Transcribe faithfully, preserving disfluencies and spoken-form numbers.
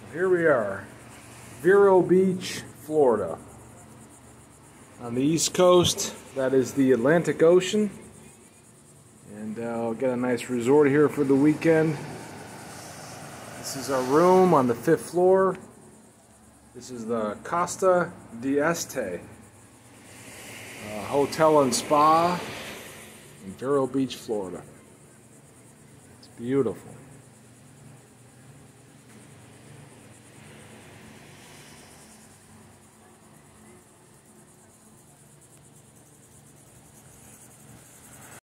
Here we are, Vero Beach, Florida. On the East Coast, that is the Atlantic Ocean. And uh, I'll get a nice resort here for the weekend. This is our room on the fifth floor. This is the Costa Este uh, Hotel and Spa in Vero Beach, Florida. It's beautiful.